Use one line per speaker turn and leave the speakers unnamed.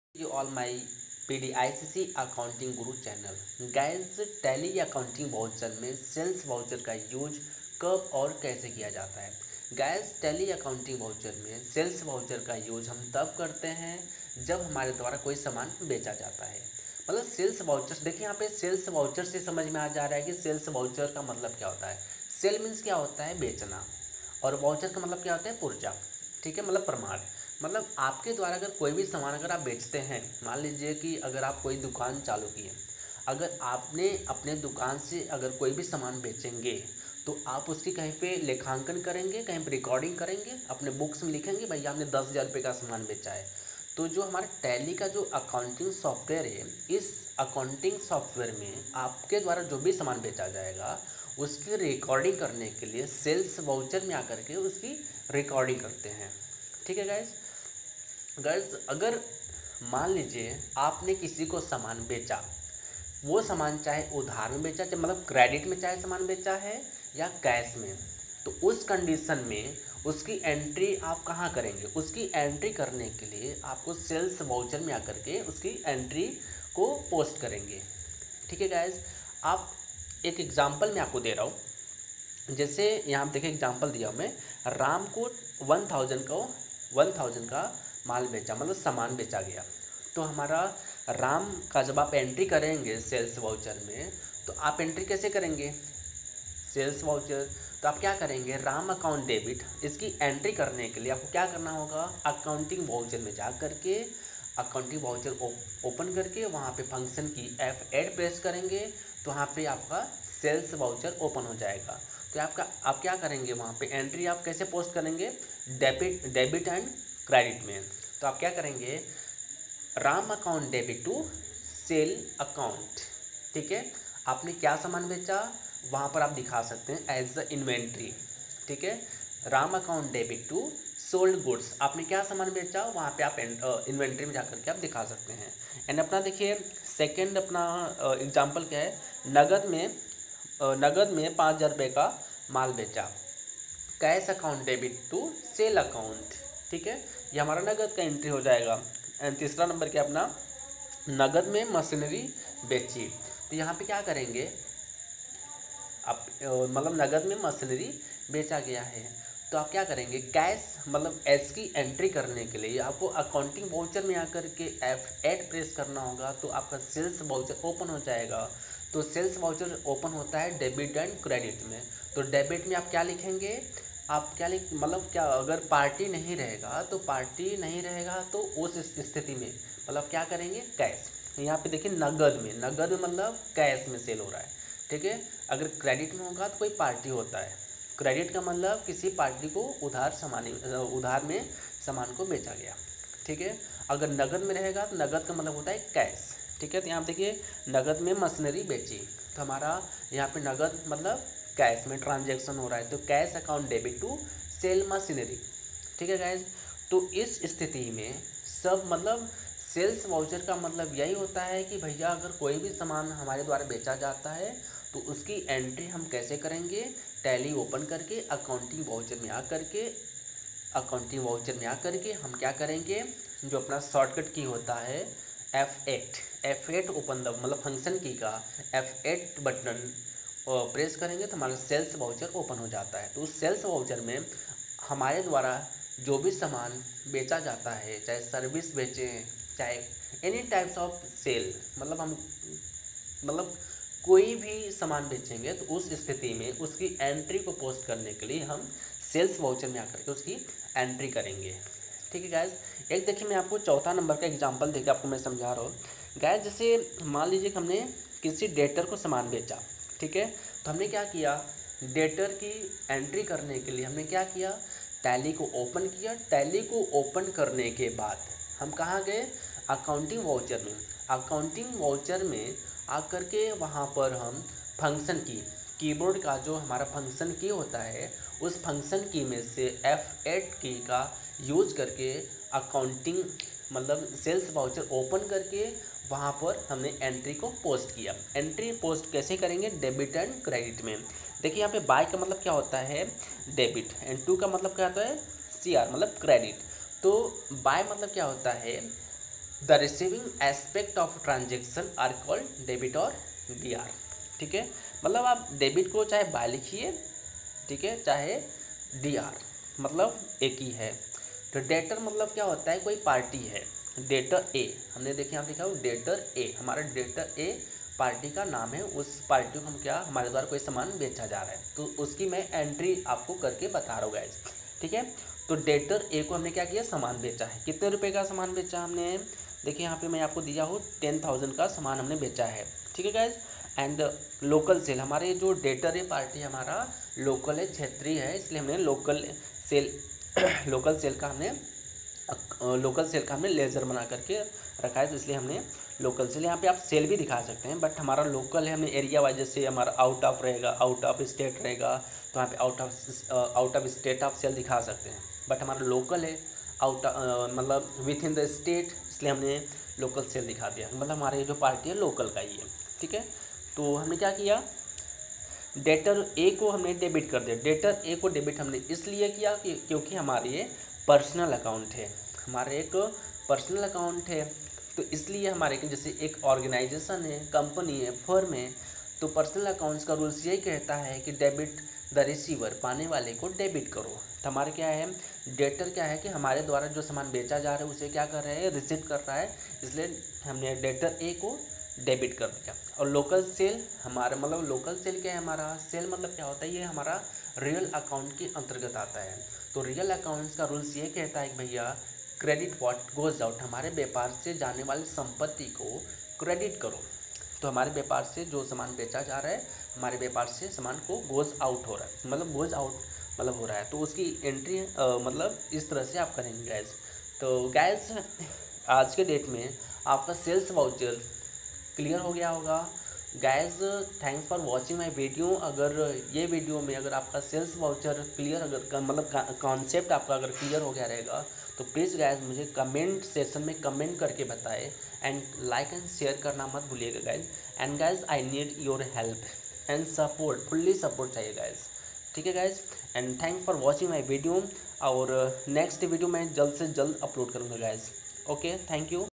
you all my PDICC accounting guru channel. Guys, Tally accounting voucher में sales voucher का use कब और कैसे किया जाता है। गाइस, टैली अकाउंटिंग वाउचर में सेल्स वाउचर का यूज हम तब करते हैं जब हमारे द्वारा कोई सामान बेचा जाता है। मतलब सेल्स वाउचर, देखिए यहाँ पे सेल्स वाउचर से समझ में आ जा रहा है कि सेल्स वाउचर का मतलब क्या होता है। सेल मीन्स क्या होता है, बेचना, और वाउचर का मतलब क्या होता है, पुर्जा। ठीक है, मतलब प्रमाण। मतलब आपके द्वारा अगर कोई भी सामान अगर आप बेचते हैं, मान लीजिए कि अगर आप कोई दुकान चालू किए, अगर आपने अपने दुकान से अगर कोई भी सामान बेचेंगे तो आप उसकी कहीं पे लेखांकन करेंगे, कहीं पे रिकॉर्डिंग करेंगे, अपने बुक्स में लिखेंगे भैया हमने 10,000 रुपये का सामान बेचा है। तो जो हमारा टैली का जो अकाउंटिंग सॉफ्टवेयर है, इस अकाउंटिंग सॉफ्टवेयर में आपके द्वारा जो भी सामान बेचा जाएगा उसकी रिकॉर्डिंग करने के लिए सेल्स वाउचर में आकर के उसकी रिकॉर्डिंग करते हैं। ठीक है गाइस। गाइस, अगर मान लीजिए आपने किसी को सामान बेचा, वो सामान चाहे उधार में बेचा, चाहे मतलब क्रेडिट में चाहे सामान बेचा है या कैश में, तो उस कंडीशन में उसकी एंट्री आप कहाँ करेंगे। उसकी एंट्री करने के लिए आपको सेल्स वाउचर में आकर के उसकी एंट्री को पोस्ट करेंगे। ठीक है गाइस। आप एक एग्जांपल मैं आपको दे रहा हूँ। जैसे यहाँ देखिए एग्जांपल दिया मैं, राम को 1,000 का माल बेचा, मतलब सामान बेचा गया। तो हमारा राम का जब आप एंट्री करेंगे सेल्स वाउचर में, तो आप एंट्री कैसे करेंगे, सेल्स वाउचर। तो आप क्या करेंगे, राम अकाउंट डेबिट, इसकी एंट्री करने के लिए आपको क्या करना होगा, अकाउंटिंग वाउचर में जा करके अकाउंटिंग वाउचर ओपन करके वहाँ पे फंक्शन की F8 प्रेस करेंगे, तो वहाँ पे आपका सेल्स वाउचर ओपन हो जाएगा। तो आप क्या करेंगे, वहाँ पे एंट्री आप कैसे पोस्ट करेंगे, डेबिट एंड क्रेडिट में। तो आप क्या करेंगे, Ram account debit to sale account. ठीक है, आपने क्या सामान बेचा वहाँ पर आप दिखा सकते हैं एज द इन्वेंट्री। ठीक है, Ram account debit to sold goods, आपने क्या सामान बेचा वहाँ पे आप इन्वेंट्री में जाकर के आप दिखा सकते हैं। एंड अपना देखिए सेकंड अपना एग्जांपल क्या है, नगद में 5,000 रुपये का माल बेचा, cash account debit to sale account. ठीक है, ये हमारा नगद का एंट्री हो जाएगा। एंड तीसरा नंबर क्या अपना, नगद में मशीनरी बेची। तो यहाँ पे क्या करेंगे आप, मतलब नगद में मशीनरी बेचा गया है, तो आप क्या करेंगे, कैश मतलब एस की एंट्री करने के लिए आपको अकाउंटिंग वाउचर में आकर के F8 प्रेस करना होगा, तो आपका सेल्स वाउचर ओपन हो जाएगा। तो सेल्स वाउचर ओपन होता है डेबिट एंड क्रेडिट में। तो डेबिट में आप क्या लिखेंगे, आप क्या लिख मतलब क्या, अगर पार्टी नहीं रहेगा तो उस स्थिति में मतलब क्या करेंगे, कैश। यहाँ पे देखिए नगद में मतलब कैश में सेल हो रहा है। ठीक है, अगर क्रेडिट में होगा तो कोई पार्टी होता है, क्रेडिट का मतलब किसी पार्टी को उधार में सामान को बेचा गया। ठीक है, अगर नगद में रहेगा तो नगद का मतलब होता है कैश। ठीक है, तो यहाँ देखिए नगद में मशीनरी बेची, तो हमारा यहाँ पे नगद मतलब कैश में ट्रांजैक्शन हो रहा है, तो cash account debit to sale machinery. ठीक है गाइज। तो इस स्थिति में सब मतलब सेल्स वाउचर का मतलब यही होता है कि भैया अगर कोई भी सामान हमारे द्वारा बेचा जाता है तो उसकी एंट्री हम कैसे करेंगे, टैली ओपन करके अकाउंटिंग वाउचर में आकर के हम क्या करेंगे, जो अपना शॉर्टकट की होता है F8 ओपन द मतलब फंक्शन की का F8 बटन प्रेस करेंगे तो हमारा सेल्स वाउचर ओपन हो जाता है। तो उस सेल्स वाउचर में हमारे द्वारा जो भी सामान बेचा जाता है, चाहे सर्विस बेचें, चाहे एनी टाइप्स ऑफ सेल, मतलब हम मतलब कोई भी सामान बेचेंगे तो उस स्थिति में उसकी एंट्री को पोस्ट करने के लिए हम सेल्स वाउचर में आकर के उसकी एंट्री करेंगे। ठीक है गाइज। एक देखिए मैं आपको चौथा नंबर का एग्जांपल देकर आपको मैं समझा रहा हूँ। गाइज, जैसे मान लीजिए कि हमने किसी डेटर को सामान बेचा। ठीक है, तो हमने क्या किया, डेटर की एंट्री करने के लिए हमने क्या किया, टैली को ओपन किया। टैली को ओपन करने के बाद हम कहाँ गए, अकाउंटिंग वाउचर में। अकाउंटिंग वाउचर में आकर के वहाँ पर हम फंक्शन कीबोर्ड का जो हमारा फंक्शन की होता है, उस फंक्शन की में से F8 की का यूज करके अकाउंटिंग मतलब सेल्स वाउचर ओपन करके वहाँ पर हमने एंट्री को पोस्ट किया। एंट्री पोस्ट कैसे करेंगे, डेबिट एंड क्रेडिट में। देखिए यहाँ पे बाय का मतलब क्या होता है, डेबिट, एंड टू का मतलब क्या होता है, CR मतलब क्रेडिट। तो बाय मतलब क्या होता है, the receiving aspect of transaction are called debit और डीआर। ठीक है, मतलब आप डेबिट को चाहे बाय लिखिए, ठीक है, चाहे डीआर, मतलब एक ही है। तो डेटर मतलब क्या होता है, कोई पार्टी है, डेटर ए, हमने देखे यहाँ पे लिखा हो डेटर ए, हमारा डेटर ए पार्टी का नाम है, उस पार्टी को हम क्या, हमारे द्वारा कोई सामान बेचा जा रहा है, तो उसकी मैं एंट्री आपको करके बता रहा हूँ गाइस। ठीक है, तो डेटर ए को हमने क्या किया, सामान बेचा है। कितने रुपए का सामान बेचा हमने, देखिए यहाँ पे मैं आपको दिया हूँ 10,000 का सामान हमने बेचा है। ठीक है गाइज, एंड लोकल सेल, हमारे जो डेटर ए पार्टी हमारा लोकल है, क्षेत्रीय है, इसलिए हमने लोकल सेल लोकल सेल का हमने लेजर बना करके रखा है, तो इसलिए हमने लोकल सेल, यहाँ पे आप सेल भी दिखा सकते हैं, बट हमारा लोकल है, हमने एरिया वाइज, जैसे हमारा आउट ऑफ रहेगा, आउट ऑफ स्टेट रहेगा, तो यहाँ पे आउट ऑफ स्टेट आप सेल दिखा सकते हैं, बट हमारा लोकल है, मतलब विथ इन द स्टेट, इसलिए हमने लोकल सेल दिखा दिया, मतलब हमारे जो पार्टी है लोकल का ही है। ठीक है, तो हमने क्या किया, डेटर ए को हमने डेबिट कर दिया। डेटर ए को डेबिट हमने इसलिए किया कि क्योंकि हमारे ये पर्सनल अकाउंट है, हमारे एक पर्सनल अकाउंट है, तो इसलिए हमारे जैसे एक ऑर्गेनाइजेशन है, कंपनी है, फर्म है, तो पर्सनल अकाउंट्स का रूल्स यही कहता है कि डेबिट द रिसीवर, पाने वाले को डेबिट करो। तो हमारे क्या है, डेटर क्या है कि हमारे द्वारा जो सामान बेचा जा रहा है उसे क्या कर रहे हैं, रिसीव कर रहा है, इसलिए हमने डेटर ए को डेबिट कर दिया। और लोकल सेल हमारा, मतलब लोकल सेल क्या है, हमारा सेल मतलब क्या होता है, ये हमारा रियल अकाउंट के अंतर्गत आता है। तो रियल अकाउंट्स का रूल्स ये कहता है कि भैया क्रेडिट व्हाट गोज आउट, हमारे व्यापार से जाने वाली संपत्ति को क्रेडिट करो। तो हमारे व्यापार से जो सामान बेचा जा रहा है, हमारे व्यापार से सामान को गोज आउट हो रहा है, मतलब गोज आउट मतलब हो रहा है, तो उसकी एंट्री मतलब इस तरह से आप करेंगे गैस। तो गैस आज के डेट में आपका सेल्स वाउचर क्लियर हो गया होगा। Guys thanks for watching my video. अगर ये वीडियो में अगर आपका सेल्स वाउचर क्लियर, अगर मतलब कॉन्सेप्ट आपका अगर क्लियर हो गया रहेगा, तो प्लीज़ गाइज मुझे कमेंट सेशन में कमेंट करके बताएं, एंड लाइक एंड शेयर करना मत भूलिएगा guys. And guys I need your help and support, fully support चाहिए गाइज। ठीक है guys, and thanks for watching my video, और नेक्स्ट वीडियो मैं जल्द से जल्द अपलोड करूँगा गाइज। Okay, thank you.